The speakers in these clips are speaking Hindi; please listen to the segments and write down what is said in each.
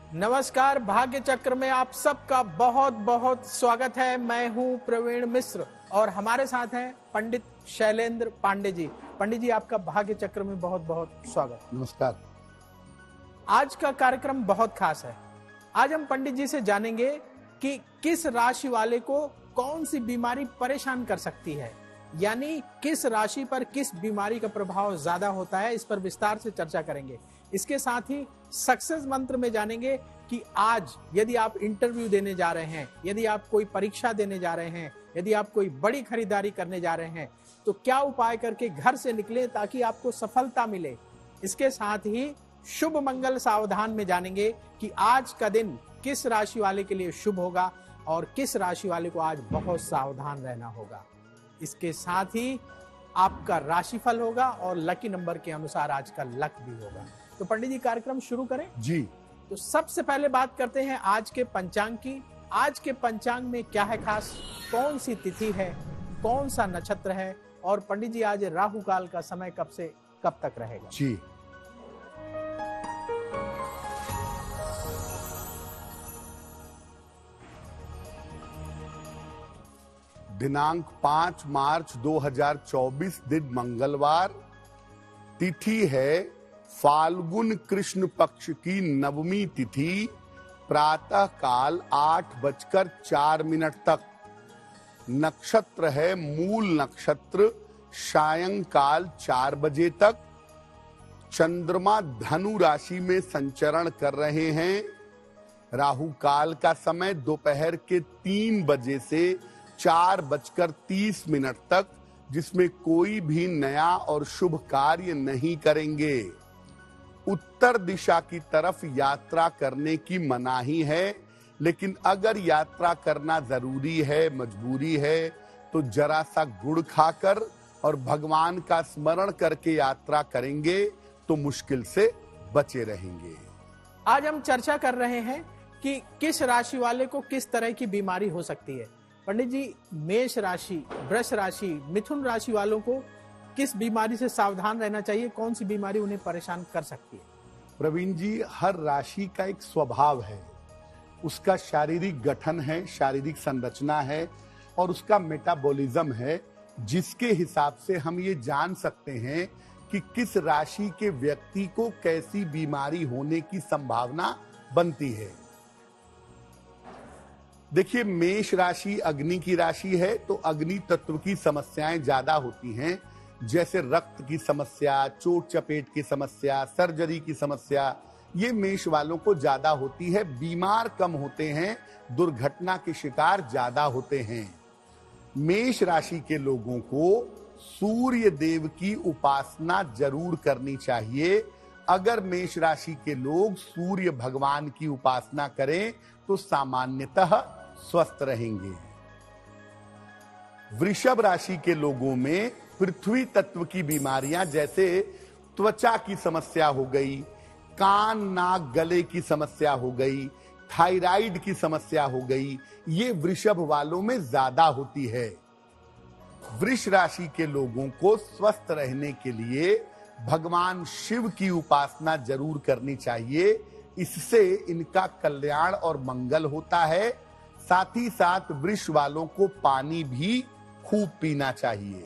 नमस्कार, भाग्य चक्र में आप सबका बहुत बहुत स्वागत है। मैं हूं प्रवीण मिश्र और हमारे साथ हैं पंडित शैलेंद्र पांडे जी। पंडित जी, आपका भाग्य चक्र में बहुत बहुत स्वागत। नमस्कार। आज का कार्यक्रम बहुत खास है। आज हम पंडित जी से जानेंगे कि किस राशि वाले को कौन सी बीमारी परेशान कर सकती है, यानी किस राशि पर किस बीमारी का प्रभाव ज्यादा होता है। इस पर विस्तार से चर्चा करेंगे। इसके साथ ही सक्सेस मंत्र में जानेंगे कि आज यदि आप इंटरव्यू देने जा रहे हैं, यदि आप कोई परीक्षा देने जा रहे हैं, यदि आप कोई बड़ी खरीदारी करने जा रहे हैं, तो क्या उपाय करके घर से निकले ताकि आपको सफलता मिले। इसके साथ ही शुभ मंगल सावधान में जानेंगे कि आज का दिन किस राशि वाले के लिए शुभ होगा और किस राशि वाले को आज बहुत सावधान रहना होगा। इसके साथ ही आपका राशिफल होगा और लकी नंबर के अनुसार आज का लक भी होगा। तो पंडित जी, कार्यक्रम शुरू करें जी। तो सबसे पहले बात करते हैं आज के पंचांग की। आज के पंचांग में क्या है खास, कौन सी तिथि है, कौन सा नक्षत्र है, और पंडित जी आज राहु काल का समय कब से कब तक रहेगा। जी, दिनांक 5 मार्च 2024 दिन मंगलवार, तिथि है फाल्गुन कृष्ण पक्ष की नवमी तिथि, प्रातः काल 8:04 तक। नक्षत्र है मूल नक्षत्र, सायंकाल 4 बजे तक। चंद्रमा धनु राशि में संचरण कर रहे हैं। राहु काल का समय दोपहर के 3 बजे से 4:30 तक, जिसमें कोई भी नया और शुभ कार्य नहीं करेंगे। उत्तर दिशा की तरफ यात्रा करने की मनाही है, लेकिन अगर यात्रा करना जरूरी है, मजबूरी है, तो जरा सा गुड़ खाकर और भगवान का स्मरण करके यात्रा करेंगे तो मुश्किल से बचे रहेंगे। आज हम चर्चा कर रहे हैं कि किस राशि वाले को किस तरह की बीमारी हो सकती है। पंडित जी, मेष राशि, वृष राशि, मिथुन राशि वालों को किस बीमारी से सावधान रहना चाहिए, कौन सी बीमारी उन्हें परेशान कर सकती है। प्रवीण जी, हर राशि का एक स्वभाव है, उसका शारीरिक गठन है, शारीरिक संरचना है और उसका मेटाबॉलिज्म है, जिसके हिसाब से हम ये जान सकते हैं कि किस राशि के व्यक्ति को कैसी बीमारी होने की संभावना बनती है। देखिए, मेष राशि अग्नि की राशि है, तो अग्नि तत्व की समस्याएं ज्यादा होती हैं, जैसे रक्त की समस्या, चोट चपेट की समस्या, सर्जरी की समस्या, ये मेष वालों को ज्यादा होती है। बीमार कम होते हैं, दुर्घटना के शिकार ज्यादा होते हैं। मेष राशि के लोगों को सूर्य देव की उपासना जरूर करनी चाहिए। अगर मेष राशि के लोग सूर्य भगवान की उपासना करें तो सामान्यतः स्वस्थ रहेंगे। वृषभ राशि के लोगों में पृथ्वी तत्व की बीमारियां, जैसे त्वचा की समस्या हो गई, कान नाक गले की समस्या हो गई, थायराइड की समस्या हो गई, ये वृषभ वालों में ज्यादा होती है। वृष राशि के लोगों को स्वस्थ रहने के लिए भगवान शिव की उपासना जरूर करनी चाहिए। इससे इनका कल्याण और मंगल होता है। साथ ही साथ वृष वालों को पानी भी खूब पीना चाहिए।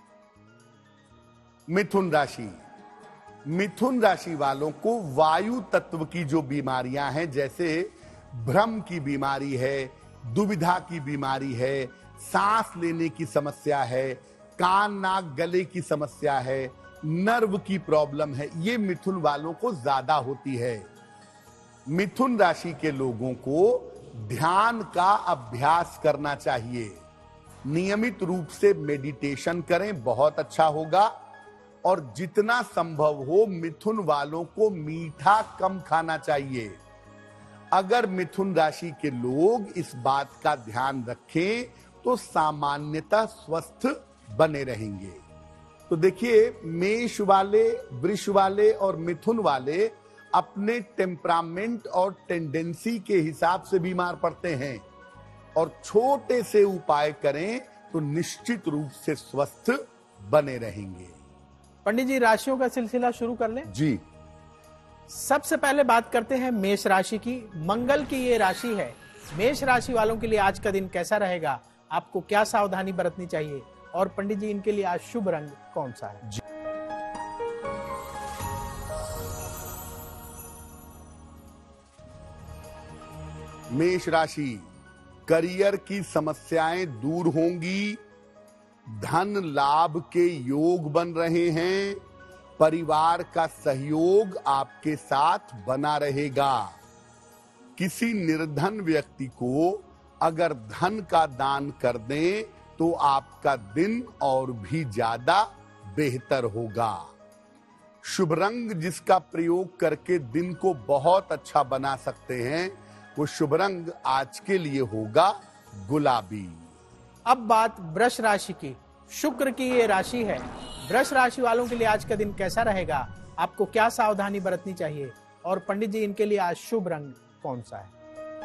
मिथुन राशि, मिथुन राशि वालों को वायु तत्व की जो बीमारियां हैं, जैसे भ्रम की बीमारी है, दुविधा की बीमारी है, सांस लेने की समस्या है, कान नाक गले की समस्या है, नर्व की प्रॉब्लम है, ये मिथुन वालों को ज्यादा होती है। मिथुन राशि के लोगों को ध्यान का अभ्यास करना चाहिए। नियमित रूप से मेडिटेशन करें, बहुत अच्छा होगा। और जितना संभव हो मिथुन वालों को मीठा कम खाना चाहिए। अगर मिथुन राशि के लोग इस बात का ध्यान रखें तो सामान्यतः स्वस्थ बने रहेंगे। तो देखिए, मेष वाले, वृष वाले और मिथुन वाले अपने टेम्परामेंट और टेंडेंसी के हिसाब से बीमार पड़ते हैं, और छोटे से उपाय करें तो निश्चित रूप से स्वस्थ बने रहेंगे। पंडित जी, राशियों का सिलसिला शुरू कर लें। जी। सबसे पहले बात करते हैं मेष राशि की। मंगल की ये राशि है। मेष राशि वालों के लिए आज का दिन कैसा रहेगा, आपको क्या सावधानी बरतनी चाहिए, और पंडित जी इनके लिए आज शुभ रंग कौन सा है? मेष राशि, करियर की समस्याएं दूर होंगी, धन लाभ के योग बन रहे हैं, परिवार का सहयोग आपके साथ बना रहेगा। किसी निर्धन व्यक्ति को अगर धन का दान कर दें तो आपका दिन और भी ज्यादा बेहतर होगा। शुभ रंग जिसका प्रयोग करके दिन को बहुत अच्छा बना सकते हैं, वो शुभ रंग आज के लिए होगा गुलाबी। अब बात वृष राशि की। शुक्र की ये राशि है। वृष राशि वालों के लिए आज का दिन कैसा रहेगा, आपको क्या सावधानी बरतनी चाहिए, और पंडित जी इनके लिए आज शुभ रंग कौन सा है?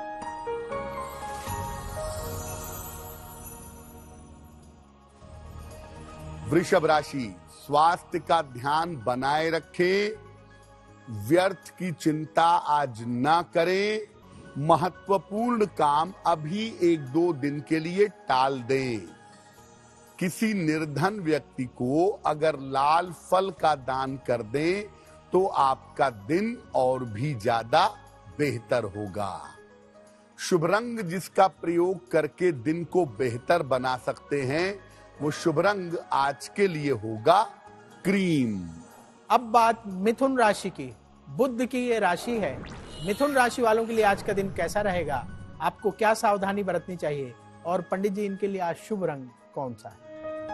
वृषभ राशि, स्वास्थ्य का ध्यान बनाए रखें, व्यर्थ की चिंता आज ना करें, महत्वपूर्ण काम अभी 1-2 दिन के लिए टाल दें। किसी निर्धन व्यक्ति को अगर लाल फल का दान कर दें तो आपका दिन और भी ज्यादा बेहतर होगा। शुभ रंग जिसका प्रयोग करके दिन को बेहतर बना सकते हैं, वो शुभ रंग आज के लिए होगा क्रीम। अब बात मिथुन राशि की। बुध की ये राशि है। मिथुन राशि वालों के लिए आज का दिन कैसा रहेगा, आपको क्या सावधानी बरतनी चाहिए, और पंडित जी इनके लिए आज शुभ रंग कौन सा है?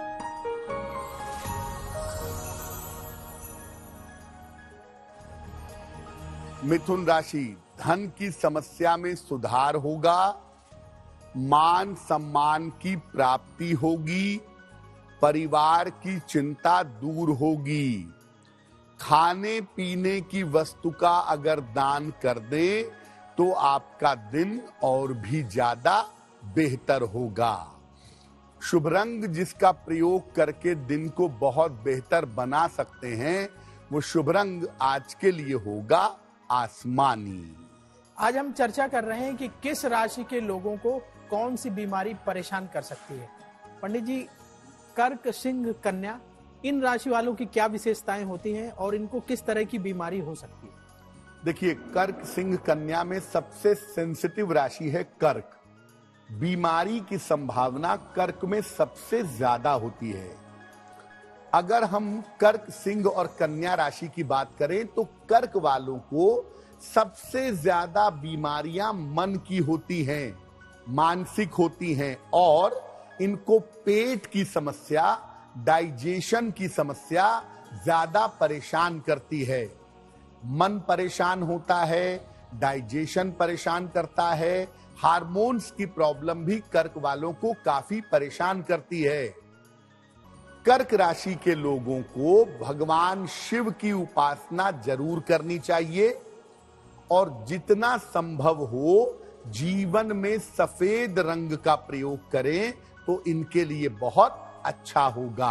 मिथुन राशि, धन की समस्या में सुधार होगा, मान सम्मान की प्राप्ति होगी, परिवार की चिंता दूर होगी। खाने पीने की वस्तु का अगर दान कर दें तो आपका दिन और भी ज्यादा बेहतर होगा। शुभ रंग जिसका प्रयोग करके दिन को बहुत बेहतर बना सकते हैं, वो शुभ रंग आज के लिए होगा आसमानी। आज हम चर्चा कर रहे हैं कि किस राशि के लोगों को कौन सी बीमारी परेशान कर सकती है। पंडित जी, कर्क, सिंह, कन्या, इन राशि वालों की क्या विशेषताएं होती हैं और इनको किस तरह की बीमारी हो सकती है? देखिए, कर्क, सिंह, कन्या में सबसे सेंसिटिव राशि है कर्क। बीमारी की संभावना कर्क में सबसे ज्यादा होती है। अगर हम कर्क, सिंह और कन्या राशि की बात करें तो कर्क वालों को सबसे ज्यादा बीमारियां मन की होती हैं, मानसिक होती हैं, और इनको पेट की समस्या, डाइजेशन की समस्या ज्यादा परेशान करती है। मन परेशान होता है, डाइजेशन परेशान करता है, हार्मोन्स की प्रॉब्लम भी कर्क वालों को काफी परेशान करती है। कर्क राशि के लोगों को भगवान शिव की उपासना जरूर करनी चाहिए, और जितना संभव हो जीवन में सफेद रंग का प्रयोग करें तो इनके लिए बहुत अच्छा होगा।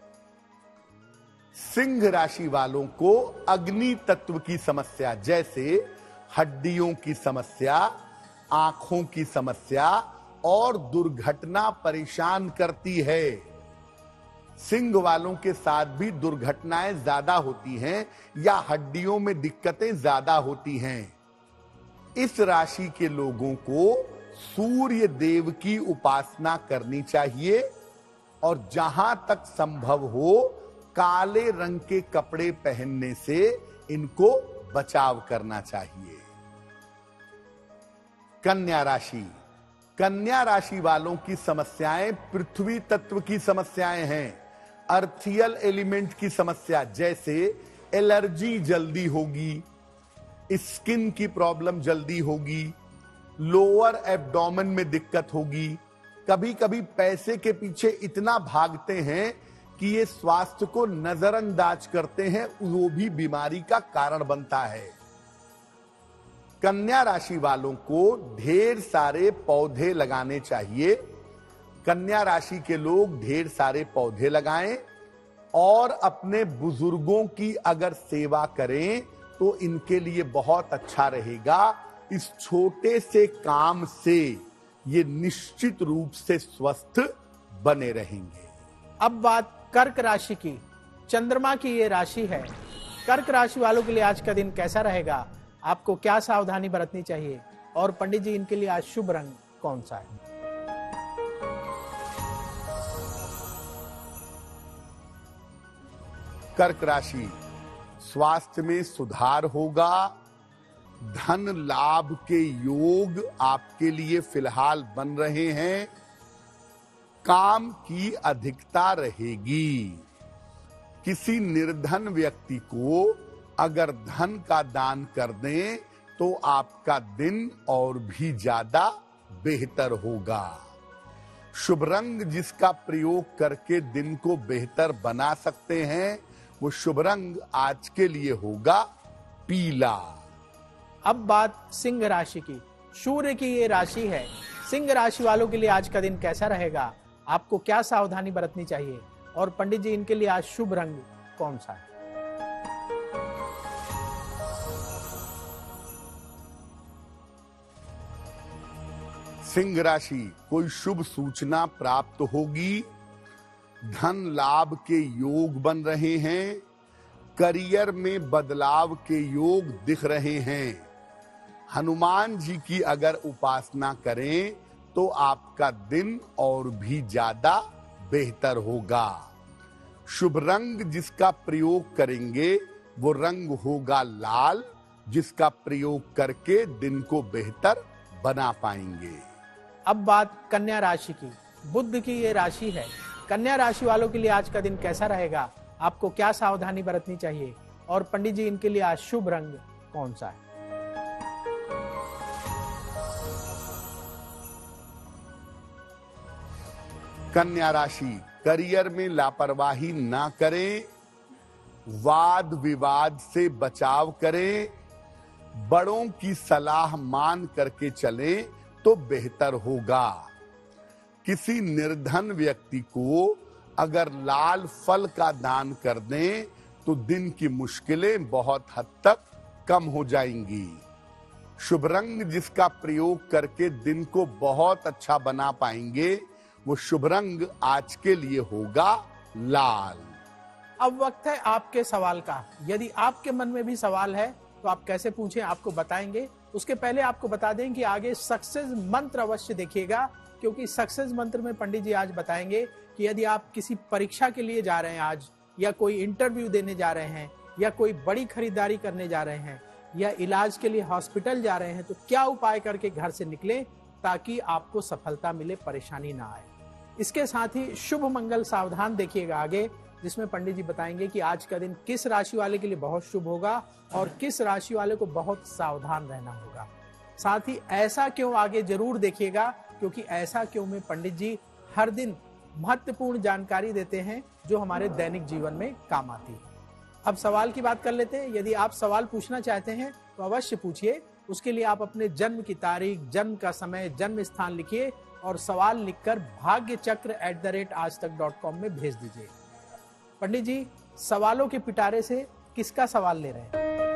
सिंह राशि वालों को अग्नि तत्व की समस्या जैसे हड्डियों की समस्या, आंखों की समस्या और दुर्घटना परेशान करती है। सिंह वालों के साथ भी दुर्घटनाएं ज्यादा होती हैं या हड्डियों में दिक्कतें ज्यादा होती हैं। इस राशि के लोगों को सूर्य देव की उपासना करनी चाहिए, और जहां तक संभव हो काले रंग के कपड़े पहनने से इनको बचाव करना चाहिए। कन्या राशि, कन्या राशि वालों की समस्याएं पृथ्वी तत्व की समस्याएं हैं। अर्थियल एलिमेंट की समस्या जैसे एलर्जी जल्दी होगी, स्किन की प्रॉब्लम जल्दी होगी, लोअर एब्डोमेन में दिक्कत होगी। कभी कभी पैसे के पीछे इतना भागते हैं कि ये स्वास्थ्य को नजरअंदाज करते हैं, वो भी बीमारी का कारण बनता है। कन्या राशि वालों को ढेर सारे पौधे लगाने चाहिए। कन्या राशि के लोग ढेर सारे पौधे लगाएं और अपने बुजुर्गों की अगर सेवा करें तो इनके लिए बहुत अच्छा रहेगा। इस छोटे से काम से ये निश्चित रूप से स्वस्थ बने रहेंगे। अब बात कर्क राशि की। चंद्रमा की ये राशि है। कर्क राशि वालों के लिए आज का दिन कैसा रहेगा, आपको क्या सावधानी बरतनी चाहिए, और पंडित जी इनके लिए आज शुभ रंग कौन सा है? कर्क राशि, स्वास्थ्य में सुधार होगा। धन लाभ के योग आपके लिए फिलहाल बन रहे हैं। काम की अधिकता रहेगी। किसी निर्धन व्यक्ति को अगर धन का दान कर दें तो आपका दिन और भी ज्यादा बेहतर होगा। शुभ रंग जिसका प्रयोग करके दिन को बेहतर बना सकते हैं, वो शुभ रंग आज के लिए होगा पीला। अब बात सिंह राशि की। सूर्य की ये राशि है। सिंह राशि वालों के लिए आज का दिन कैसा रहेगा, आपको क्या सावधानी बरतनी चाहिए, और पंडित जी इनके लिए आज शुभ रंग कौन सा है? सिंह राशि, कोई शुभ सूचना प्राप्त होगी। धन लाभ के योग बन रहे हैं। करियर में बदलाव के योग दिख रहे हैं। हनुमान जी की अगर उपासना करें तो आपका दिन और भी ज्यादा बेहतर होगा। शुभ रंग जिसका प्रयोग करेंगे वो रंग होगा लाल, जिसका प्रयोग करके दिन को बेहतर बना पाएंगे। अब बात कन्या राशि की। बुध की ये राशि है। कन्या राशि वालों के लिए आज का दिन कैसा रहेगा, आपको क्या सावधानी बरतनी चाहिए, और पंडित जी इनके लिए आज शुभ रंग कौन सा है? कन्या राशि, करियर में लापरवाही ना करें। वाद विवाद से बचाव करें। बड़ों की सलाह मान करके चलें तो बेहतर होगा। किसी निर्धन व्यक्ति को अगर लाल फल का दान कर दें तो दिन की मुश्किलें बहुत हद तक कम हो जाएंगी। शुभ रंग जिसका प्रयोग करके दिन को बहुत अच्छा बना पाएंगे, वो शुभ रंग आज के लिए होगा लाल। अब वक्त है आपके सवाल का। यदि आपके मन में भी सवाल है तो आप कैसे पूछें, आपको बताएंगे। उसके पहले आपको बता दें कि आगे सक्सेस मंत्र अवश्य देखिएगा, क्योंकि सक्सेस मंत्र में पंडित जी आज बताएंगे कि यदि आप किसी परीक्षा के लिए जा रहे हैं आज, या कोई इंटरव्यू देने जा रहे हैं, या कोई बड़ी खरीदारी करने जा रहे हैं, या इलाज के लिए हॉस्पिटल जा रहे हैं, तो क्या उपाय करके घर से निकलें ताकि आपको सफलता मिले, परेशानी ना आए। इसके साथ ही शुभ मंगल सावधान देखिएगा आगे, जिसमें पंडित जी बताएंगे कि आज का दिन किस राशि वाले के लिए बहुत शुभ होगा और किस राशि वाले को बहुत सावधान रहना होगा। साथ ही ऐसा क्यों आगे जरूर देखिएगा, क्योंकि ऐसा क्यों में पंडित जी हर दिन महत्वपूर्ण जानकारी देते हैं जो हमारे दैनिक जीवन में काम आती है। अब सवाल की बात कर लेते हैं। यदि आप सवाल पूछना चाहते हैं तो अवश्य पूछिए। उसके लिए आप अपने जन्म की तारीख, जन्म का समय, जन्म स्थान लिखिए और सवाल लिखकर bhagyachakra@aajtak.com में भेज दीजिए। पंडित जी, सवालों के पिटारे से किसका सवाल ले रहे हैं?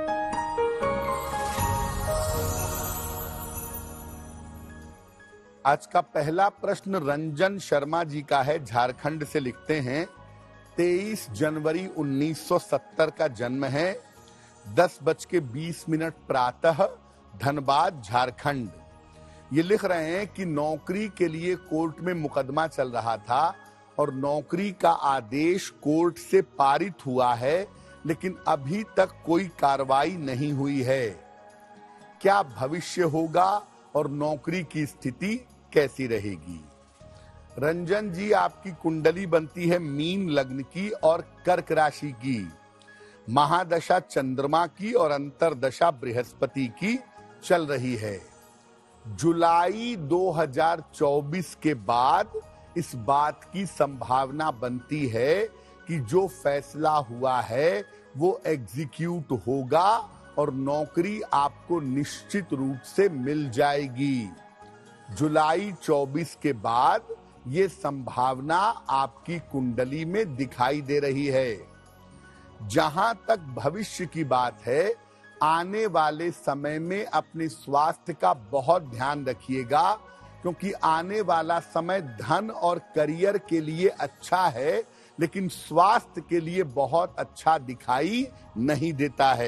आज का पहला प्रश्न रंजन शर्मा जी का है, झारखंड से लिखते हैं। 23 जनवरी 1970 का जन्म है। 10:20 प्रातः, धनबाद, झारखंड। ये लिख रहे हैं कि नौकरी के लिए कोर्ट में मुकदमा चल रहा था और नौकरी का आदेश कोर्ट से पारित हुआ है, लेकिन अभी तक कोई कार्रवाई नहीं हुई है। क्या भविष्य होगा और नौकरी की स्थिति कैसी रहेगी? रंजन जी, आपकी कुंडली बनती है मीन लग्न की और कर्क राशि की। महादशा चंद्रमा की और अंतरदशा बृहस्पति की चल रही है। जुलाई 2024 के बाद इस बात की संभावना बनती है कि जो फैसला हुआ है वो एग्जीक्यूट होगा और नौकरी आपको निश्चित रूप से मिल जाएगी। जुलाई 24 के बाद ये संभावना आपकी कुंडली में दिखाई दे रही है। जहां तक भविष्य की बात है, आने वाले समय में अपने स्वास्थ्य का बहुत ध्यान रखिएगा, क्योंकि आने वाला समय धन और करियर के लिए अच्छा है, लेकिन स्वास्थ्य के लिए बहुत अच्छा दिखाई नहीं देता है।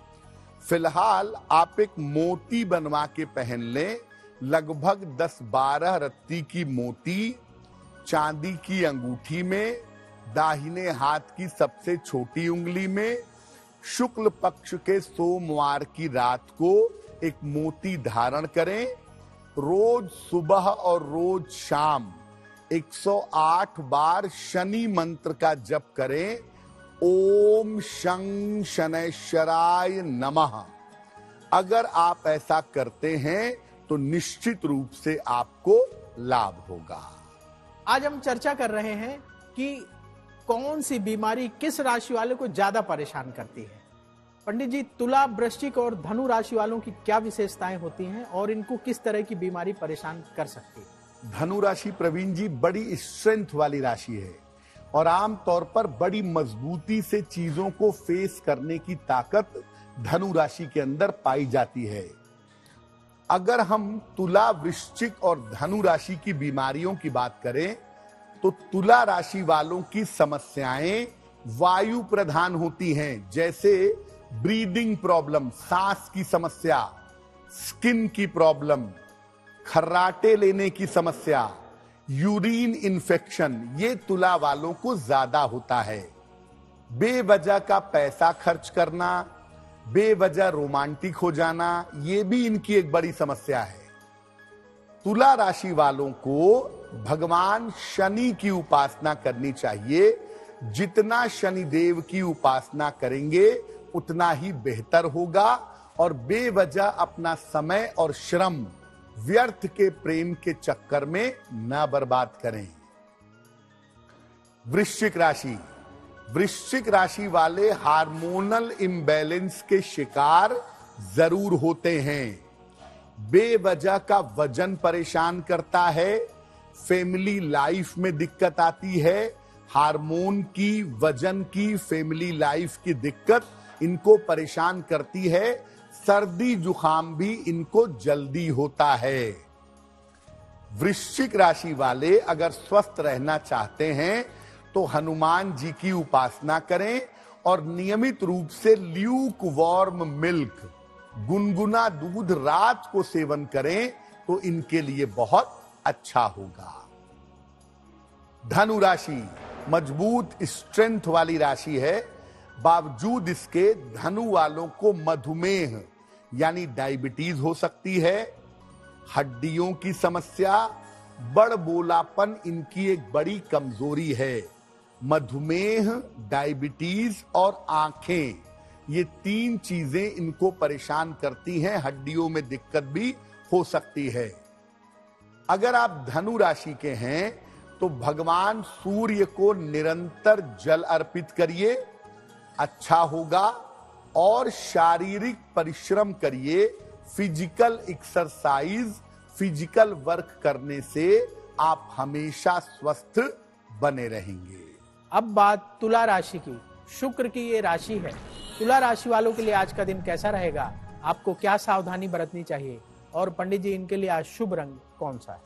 फिलहाल आप एक मोती बनवा के पहन लें, लगभग 10-12 रत्ती की मोती चांदी की अंगूठी में, दाहिने हाथ की सबसे छोटी उंगली में, शुक्ल पक्ष के सोमवार की रात को एक मोती धारण करें। रोज सुबह और रोज शाम 108 बार शनि मंत्र का जप करें, ओम शं शनैश्चराय नमः। अगर आप ऐसा करते हैं तो निश्चित रूप से आपको लाभ होगा। आज हम चर्चा कर रहे हैं कि कौन सी बीमारी किस राशि वाले को ज्यादा परेशान करती है। पंडित जी, तुला, वृश्चिक और धनु राशि वालों की क्या विशेषताएं होती हैं और इनको किस तरह की बीमारी परेशान कर सकती है? धनु राशि प्रवीण जी बड़ी स्ट्रेंथ वाली राशि है और आमतौर पर बड़ी मजबूती से चीजों को फेस करने की ताकत धनु राशि के अंदर पाई जाती है। अगर हम तुला, वृश्चिक और धनु राशि की बीमारियों की बात करें तो तुला राशि वालों की समस्याएं वायु प्रधान होती हैं, जैसे ब्रीदिंग प्रॉब्लम, सांस की समस्या, स्किन की प्रॉब्लम, खर्राटे लेने की समस्या, यूरिन इन्फेक्शन, ये तुला वालों को ज्यादा होता है। बेवजह का पैसा खर्च करना, बेवजह रोमांटिक हो जाना, ये भी इनकी एक बड़ी समस्या है। तुला राशि वालों को भगवान शनि की उपासना करनी चाहिए। जितना शनिदेव की उपासना करेंगे उतना ही बेहतर होगा और बेवजह अपना समय और श्रम व्यर्थ के प्रेम के चक्कर में न बर्बाद करें। वृश्चिक राशि, वृश्चिक राशि वाले हार्मोनल इम्बैलेंस के शिकार जरूर होते हैं। बेवजह का वजन परेशान करता है, फैमिली लाइफ में दिक्कत आती है, हार्मोन की, वजन की, फैमिली लाइफ की दिक्कत इनको परेशान करती है। सर्दी जुकाम भी इनको जल्दी होता है। वृश्चिक राशि वाले अगर स्वस्थ रहना चाहते हैं तो हनुमान जी की उपासना करें और नियमित रूप से ल्यूक वार्म मिल्क, गुनगुना दूध रात को सेवन करें तो इनके लिए बहुत अच्छा होगा। धनु राशि मजबूत स्ट्रेंथ वाली राशि है, बावजूद इसके धनु वालों को मधुमेह यानी डायबिटीज हो सकती है, हड्डियों की समस्या, बड़बोलापन इनकी एक बड़ी कमजोरी है। मधुमेह, डायबिटीज और आंखें, ये 3 चीजें इनको परेशान करती हैं। हड्डियों में दिक्कत भी हो सकती है। अगर आप धनु राशि के हैं तो भगवान सूर्य को निरंतर जल अर्पित करिए, अच्छा होगा। और शारीरिक परिश्रम करिए, फिजिकल एक्सरसाइज, फिजिकल वर्क करने से आप हमेशा स्वस्थ बने रहेंगे। अब बात तुला राशि की। शुक्र की ये राशि है। तुला राशि वालों के लिए आज का दिन कैसा रहेगा? आपको क्या सावधानी बरतनी चाहिए? और पंडित जी, इनके लिए आज शुभ रंग कौन सा है?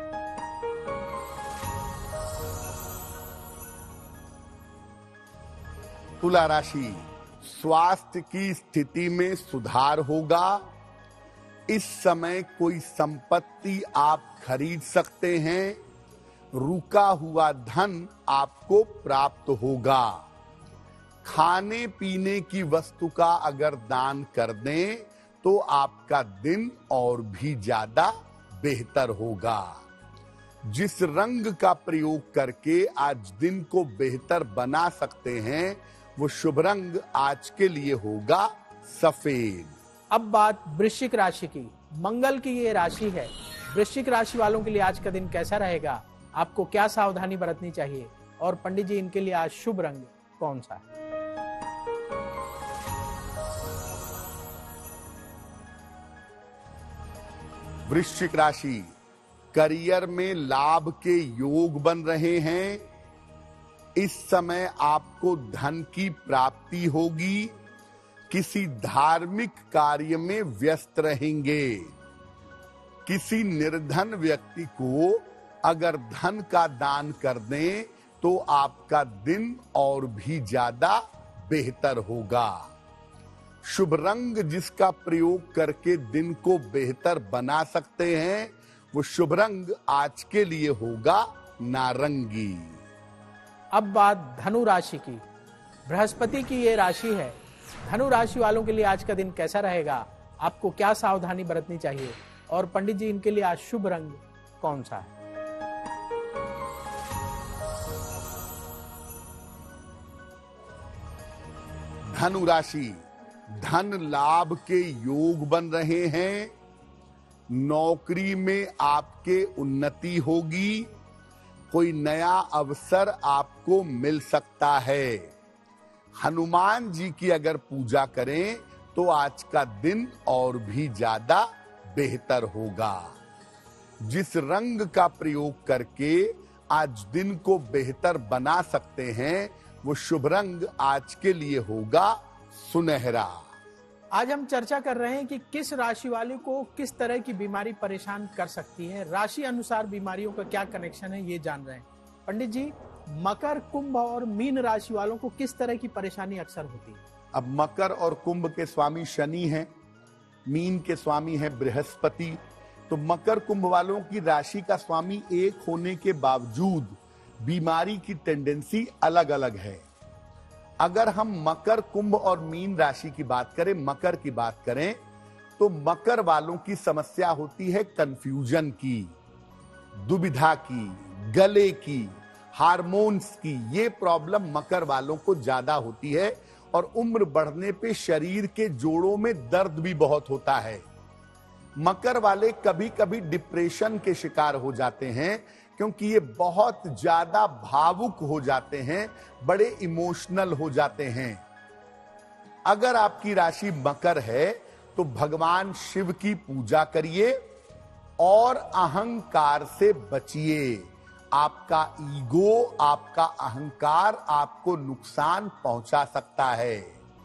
तुला राशि, स्वास्थ्य की स्थिति में सुधार होगा। इस समय कोई संपत्ति आप खरीद सकते हैं। रुका हुआ धन आपको प्राप्त होगा। खाने पीने की वस्तु का अगर दान कर दें तो आपका दिन और भी ज्यादा बेहतर होगा। जिस रंग का प्रयोग करके आज दिन को बेहतर बना सकते हैं वो शुभ रंग आज के लिए होगा सफेद। अब बात वृश्चिक राशि की। मंगल की ये राशि है। वृश्चिक राशि वालों के लिए आज का दिन कैसा रहेगा? आपको क्या सावधानी बरतनी चाहिए? और पंडित जी, इनके लिए आज शुभ रंग कौन सा है? वृश्चिक राशि, करियर में लाभ के योग बन रहे हैं। इस समय आपको धन की प्राप्ति होगी। किसी धार्मिक कार्य में व्यस्त रहेंगे। किसी निर्धन व्यक्ति को अगर धन का दान कर दें तो आपका दिन और भी ज्यादा बेहतर होगा। शुभ रंग जिसका प्रयोग करके दिन को बेहतर बना सकते हैं वो शुभ रंग आज के लिए होगा नारंगी। अब बात धनु राशि की। बृहस्पति की ये राशि है। धनु राशि वालों के लिए आज का दिन कैसा रहेगा, आपको क्या सावधानी बरतनी चाहिए, और पंडित जी इनके लिए आज शुभ रंग कौन सा है? धनु राशि, धन लाभ के योग बन रहे हैं। नौकरी में आपके उन्नति होगी। कोई नया अवसर आपको मिल सकता है। हनुमान जी की अगर पूजा करें तो आज का दिन और भी ज्यादा बेहतर होगा। जिस रंग का प्रयोग करके आज दिन को बेहतर बना सकते हैं वो शुभ रंग आज के लिए होगा सुनहरा। आज हम चर्चा कर रहे हैं कि किस राशि वाले को किस तरह की बीमारी परेशान कर सकती है। राशि अनुसार बीमारियों का क्या कनेक्शन है ये जान रहे हैं। पंडित जी, मकर, कुंभ और मीन राशि वालों को किस तरह की परेशानी अक्सर होती है? अब मकर और कुंभ के स्वामी शनि हैं, मीन के स्वामी हैं बृहस्पति। तो मकर कुंभ वालों की राशि का स्वामी एक होने के बावजूद बीमारी की टेंडेंसी अलग अलग है। अगर हम मकर, कुंभ और मीन राशि की बात करें, मकर की बात करें तो मकर वालों की समस्या होती है कंफ्यूजन की, दुविधा की, गले की, हार्मोन्स की। ये प्रॉब्लम मकर वालों को ज्यादा होती है और उम्र बढ़ने पे शरीर के जोड़ों में दर्द भी बहुत होता है। मकर वाले कभी कभी डिप्रेशन के शिकार हो जाते हैं क्योंकि ये बहुत ज्यादा भावुक हो जाते हैं, बड़े इमोशनल हो जाते हैं। अगर आपकी राशि मकर है तो भगवान शिव की पूजा करिए और अहंकार से बचिए। आपका ईगो, आपका अहंकार आपको नुकसान पहुंचा सकता है।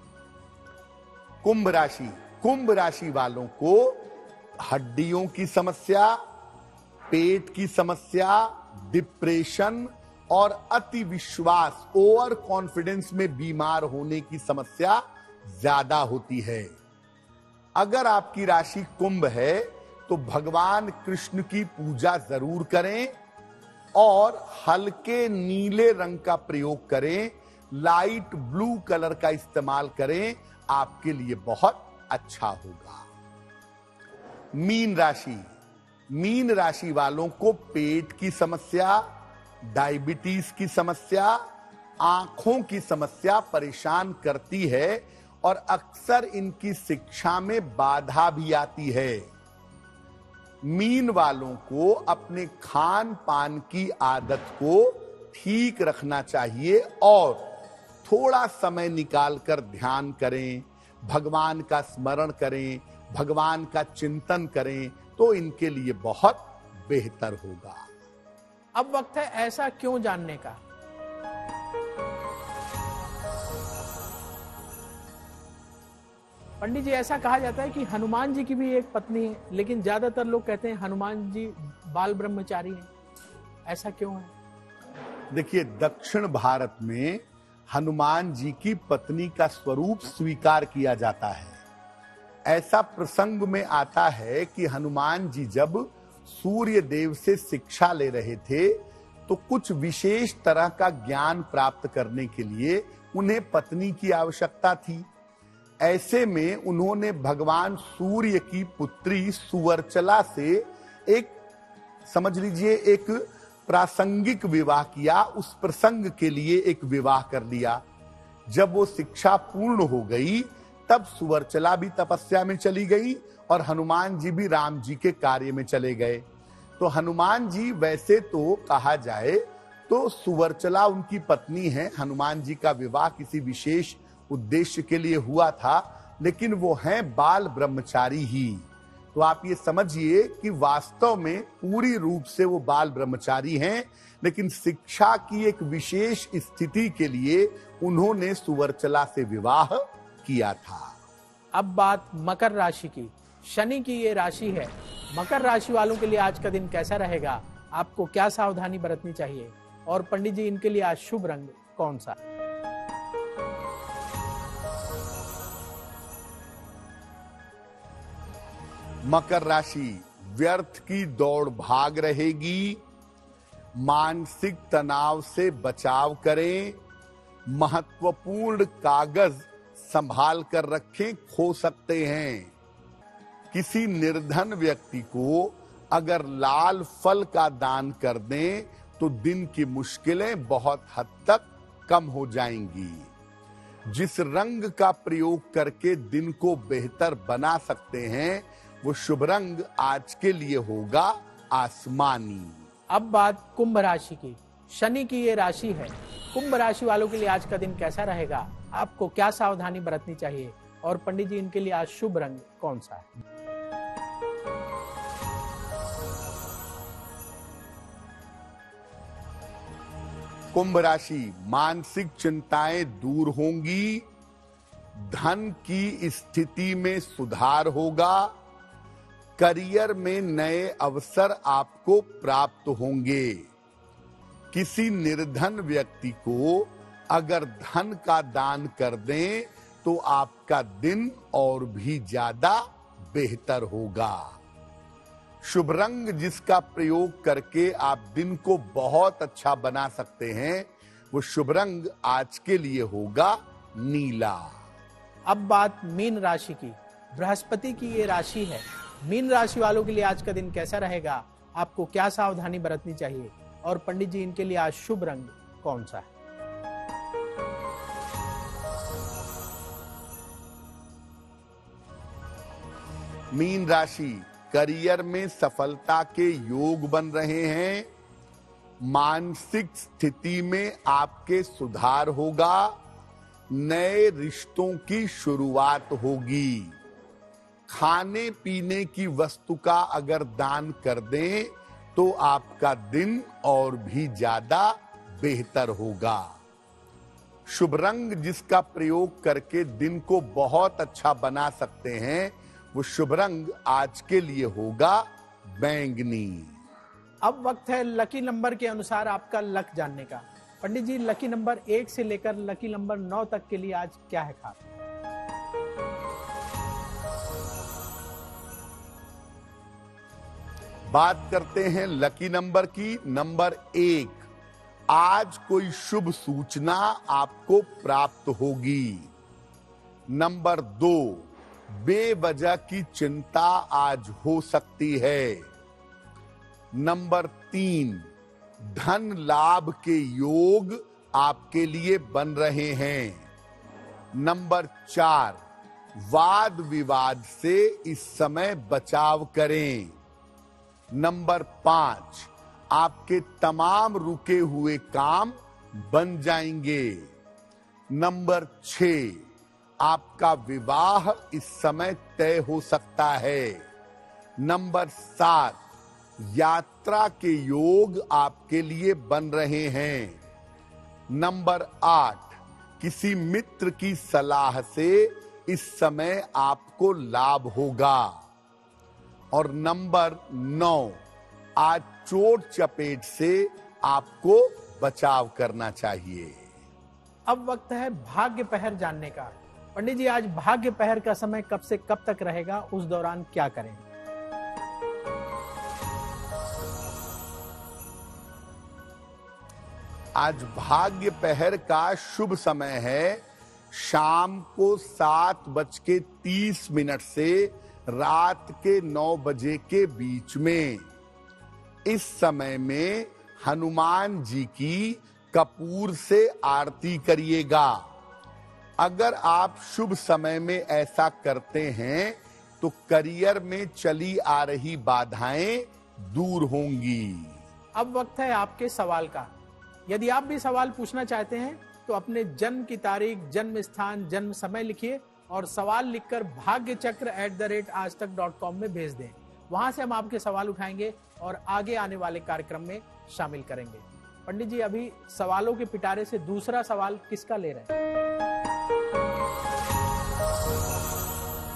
कुंभ राशि, कुंभ राशि वालों को हड्डियों की समस्या, पेट की समस्या, डिप्रेशन और अति विश्वास, ओवर कॉन्फिडेंस में बीमार होने की समस्या ज्यादा होती है। अगर आपकी राशि कुंभ है तो भगवान कृष्ण की पूजा जरूर करें और हल्के नीले रंग का प्रयोग करें, लाइट ब्लू कलर का इस्तेमाल करें, आपके लिए बहुत अच्छा होगा। मीन राशि, मीन राशि वालों को पेट की समस्या, डायबिटीज की समस्या, आंखों की समस्या परेशान करती है और अक्सर इनकी शिक्षा में बाधा भी आती है। मीन वालों को अपने खान पान की आदत को ठीक रखना चाहिए और थोड़ा समय निकालकर ध्यान करें, भगवान का स्मरण करें, भगवान का चिंतन करें तो इनके लिए बहुत बेहतर होगा। अब वक्त है ऐसा क्यों जानने का। पंडित जी, ऐसा कहा जाता है कि हनुमान जी की भी एक पत्नी है, लेकिन ज्यादातर लोग कहते हैं हनुमान जी बाल ब्रह्मचारी हैं। ऐसा क्यों है? देखिए, दक्षिण भारत में हनुमान जी की पत्नी का स्वरूप स्वीकार किया जाता है। ऐसा प्रसंग में आता है कि हनुमान जी जब सूर्य देव से शिक्षा ले रहे थे तो कुछ विशेष तरह का ज्ञान प्राप्त करने के लिए उन्हें पत्नी की आवश्यकता थी। ऐसे में उन्होंने भगवान सूर्य की पुत्री सुवर्चला से एक, समझ लीजिए, एक प्रासंगिक विवाह किया। उस प्रसंग के लिए एक विवाह कर लिया। जब वो शिक्षा पूर्ण हो गई तब सुवर्चला भी तपस्या में चली गई और हनुमान जी भी राम जी के कार्य में चले गए। तो हनुमान जी, वैसे तो कहा जाए तो सुवर्चला उनकी पत्नी है, हनुमान जी का विवाह किसी विशेष उद्देश्य के लिए हुआ था, लेकिन वो हैं बाल ब्रह्मचारी ही। तो आप ये समझिए कि वास्तव में पूरी रूप से वो बाल ब्रह्मचारी हैं, लेकिन शिक्षा की एक विशेष स्थिति के लिए उन्होंने सुवर्चला से विवाह किया था। अब बात मकर राशि की। शनि की ये राशि है। मकर राशि वालों के लिए आज का दिन कैसा रहेगा, आपको क्या सावधानी बरतनी चाहिए, और पंडित जी इनके लिए आज शुभ रंग कौन सा? मकर राशि, व्यर्थ की दौड़ भाग रहेगी। मानसिक तनाव से बचाव करें। महत्वपूर्ण कागज संभाल कर रखें, खो सकते हैं। किसी निर्धन व्यक्ति को अगर लाल फल का दान कर दें तो दिन की मुश्किलें बहुत हद तक कम हो जाएंगी। जिस रंग का प्रयोग करके दिन को बेहतर बना सकते हैं वो शुभ रंग आज के लिए होगा आसमानी। अब बात कुंभ राशि की। शनि की ये राशि है। कुंभ राशि वालों के लिए आज का दिन कैसा रहेगा, आपको क्या सावधानी बरतनी चाहिए, और पंडित जी इनके लिए आज शुभ रंग कौन सा है? कुंभ राशि, मानसिक चिंताएं दूर होंगी। धन की स्थिति में सुधार होगा। करियर में नए अवसर आपको प्राप्त होंगे। किसी निर्धन व्यक्ति को अगर धन का दान कर दें तो आपका दिन और भी ज्यादा बेहतर होगा। शुभ रंग जिसका प्रयोग करके आप दिन को बहुत अच्छा बना सकते हैं वो शुभ रंग आज के लिए होगा नीला। अब बात मीन राशि की। बृहस्पति की ये राशि है। मीन राशि वालों के लिए आज का दिन कैसा रहेगा, आपको क्या सावधानी बरतनी चाहिए, और पंडित जी इनके लिए आज शुभ रंग कौन सा है? मीन राशि, करियर में सफलता के योग बन रहे हैं। मानसिक स्थिति में आपके सुधार होगा। नए रिश्तों की शुरुआत होगी। खाने पीने की वस्तु का अगर दान कर दें तो आपका दिन और भी ज्यादा बेहतर होगा। शुभ रंग जिसका प्रयोग करके दिन को बहुत अच्छा बना सकते हैं वो शुभ रंग आज के लिए होगा बैंगनी। अब वक्त है लकी नंबर के अनुसार आपका लक जानने का। पंडित जी लकी नंबर 1 से लेकर लकी नंबर 9 तक के लिए आज क्या है खास? बात करते हैं लकी नंबर की। नंबर 1, आज कोई शुभ सूचना आपको प्राप्त होगी। नंबर 2, बेवजह की चिंता आज हो सकती है। नंबर 3, धन लाभ के योग आपके लिए बन रहे हैं। नंबर 4, वाद विवाद से इस समय बचाव करें। नंबर 5, आपके तमाम रुके हुए काम बन जाएंगे। नंबर 6, आपका विवाह इस समय तय हो सकता है। नंबर 7, यात्रा के योग आपके लिए बन रहे हैं। नंबर 8, किसी मित्र की सलाह से इस समय आपको लाभ होगा। और नंबर 9, आज चोट चपेट से आपको बचाव करना चाहिए। अब वक्त है भाग्य पहर जानने का। पंडित जी आज भाग्य पहर का समय कब से कब तक रहेगा, उस दौरान क्या करें? आज भाग्य पहर का शुभ समय है। शाम को 7:30 से रात के 9 बजे के बीच में। इस समय में हनुमान जी की कपूर से आरती करिएगा। अगर आप शुभ समय में ऐसा करते हैं तो करियर में चली आ रही बाधाएं दूर होंगी। अब वक्त है आपके सवाल का। यदि आप भी सवाल पूछना चाहते हैं तो अपने जन्म की तारीख, जन्म स्थान, जन्म समय लिखिए और सवाल लिखकर bhagyachakra@aajtak.com में भेज दें। वहां से हम आपके सवाल उठाएंगे और आगे आने वाले कार्यक्रम में शामिल करेंगे। पंडित जी अभी सवालों के पिटारे से दूसरा सवाल किसका ले रहे हैं?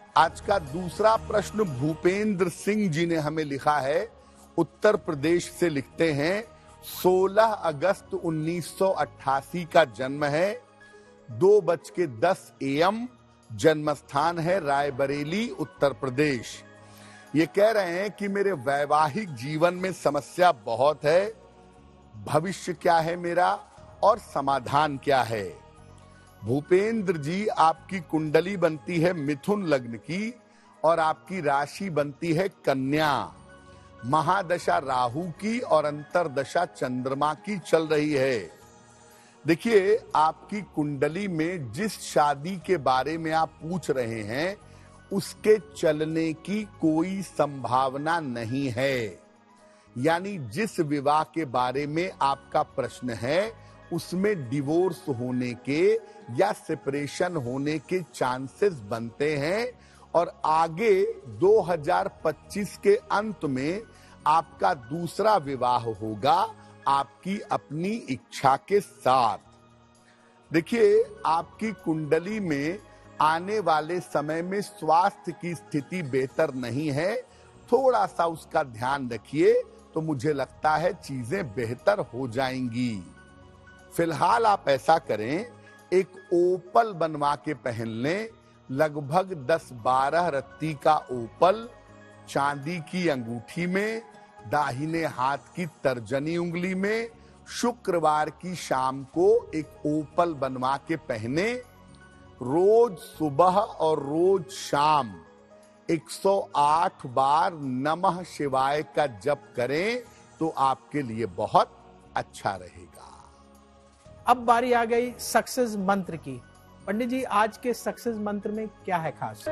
आज का दूसरा प्रश्न भूपेंद्र सिंह जी ने हमें लिखा है, उत्तर प्रदेश से लिखते हैं। 16 अगस्त 1988 का जन्म है, 2:10 AM, जन्म स्थान है रायबरेली, उत्तर प्रदेश। ये कह रहे हैं कि मेरे वैवाहिक जीवन में समस्या बहुत है, भविष्य क्या है मेरा और समाधान क्या है। भूपेंद्र जी, आपकी कुंडली बनती है मिथुन लग्न की और आपकी राशि बनती है कन्या। महादशा राहु की और अंतरदशा चंद्रमा की चल रही है। देखिए, आपकी कुंडली में जिस शादी के बारे में आप पूछ रहे हैं उसके चलने की कोई संभावना नहीं है। यानी जिस विवाह के बारे में आपका प्रश्न है उसमें डिवोर्स होने के या सेपरेशन होने के चांसेस बनते हैं और आगे 2025 के अंत में आपका दूसरा विवाह होगा आपकी अपनी इच्छा के साथ। देखिए, आपकी कुंडली में आने वाले समय में स्वास्थ्य की स्थिति बेहतर नहीं है, थोड़ा सा उसका ध्यान रखिए तो मुझे लगता है चीजें बेहतर हो जाएंगी। फिलहाल आप ऐसा करें, एक ओपल बनवा के पहन लें, लगभग 10-12 रत्ती का ओपल चांदी की अंगूठी में, दाहिने हाथ की तर्जनी उंगली में। शुक्रवार की शाम को एक ओपल बनवा के पहने। रोज सुबह और रोज शाम 108 बार नमः शिवाय का जप करें तो आपके लिए बहुत अच्छा रहेगा। अब बारी आ गई सक्सेस मंत्र की। पंडित जी, आज के सक्सेस मंत्र में क्या है खास?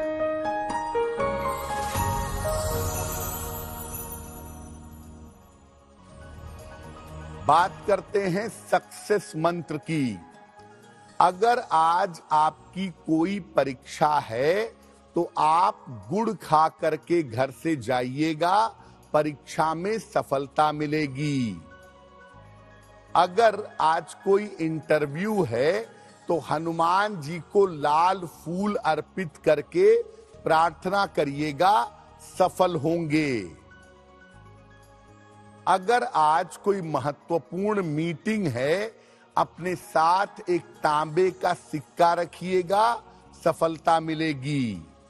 बात करते हैं सक्सेस मंत्र की। अगर आज आपकी कोई परीक्षा है तो आप गुड़ खा करके घर से जाइएगा, परीक्षा में सफलता मिलेगी। अगर आज कोई इंटरव्यू है तो हनुमान जी को लाल फूल अर्पित करके प्रार्थना करिएगा, सफल होंगे। अगर आज कोई महत्वपूर्ण मीटिंग है, अपने साथ एक तांबे का सिक्का रखिएगा, सफलता मिलेगी।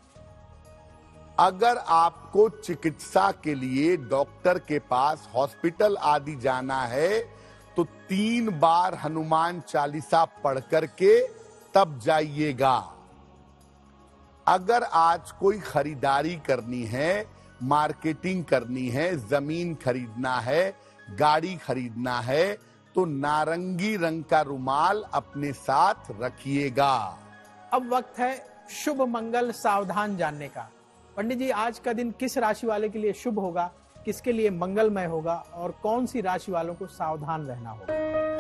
अगर आपको चिकित्सा के लिए डॉक्टर के पास, हॉस्पिटल आदि जाना है तो 3 बार हनुमान चालीसा पढ़ करके तब जाइएगा। अगर आज कोई खरीदारी करनी है, मार्केटिंग करनी है, जमीन खरीदना है, गाड़ी खरीदना है तो नारंगी रंग का रुमाल अपने साथ रखिएगा। अब वक्त है शुभ मंगल सावधान जानने का। पंडित जी, आज का दिन किस राशि वाले के लिए शुभ होगा, किसके लिए मंगलमय होगा और कौन सी राशि वालों को सावधान रहना होगा?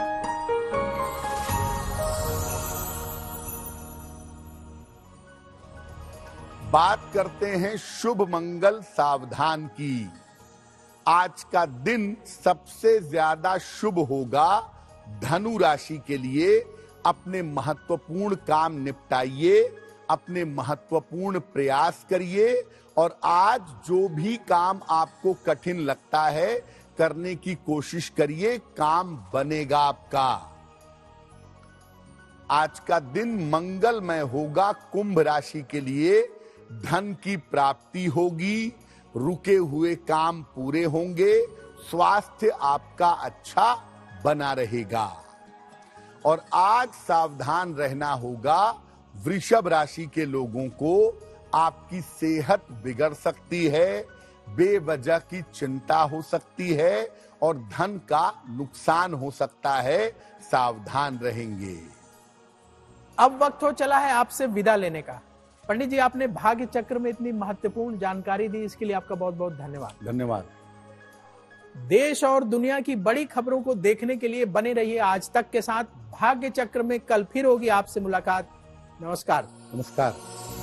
बात करते हैं शुभ मंगल सावधान की। आज का दिन सबसे ज्यादा शुभ होगा धनु राशि के लिए। अपने महत्वपूर्ण काम निपटाइए, अपने महत्वपूर्ण प्रयास करिए और आज जो भी काम आपको कठिन लगता है करने की कोशिश करिए, काम बनेगा आपका। आज का दिन मंगलमय होगा कुंभ राशि के लिए। धन की प्राप्ति होगी, रुके हुए काम पूरे होंगे, स्वास्थ्य आपका अच्छा बना रहेगा। और आज सावधान रहना होगा वृषभ राशि के लोगों को। आपकी सेहत बिगड़ सकती है, बेवजह की चिंता हो सकती है और धन का नुकसान हो सकता है, सावधान रहेंगे। अब वक्त हो चला है आपसे विदा लेने का। पंडित जी, आपने भाग्य चक्र में इतनी महत्वपूर्ण जानकारी दी, इसके लिए आपका बहुत बहुत धन्यवाद। धन्यवाद। देश और दुनिया की बड़ी खबरों को देखने के लिए बने रहिए आज तक के साथ। भाग्य चक्र में कल फिर होगी आपसे मुलाकात। नमस्कार। नमस्कार।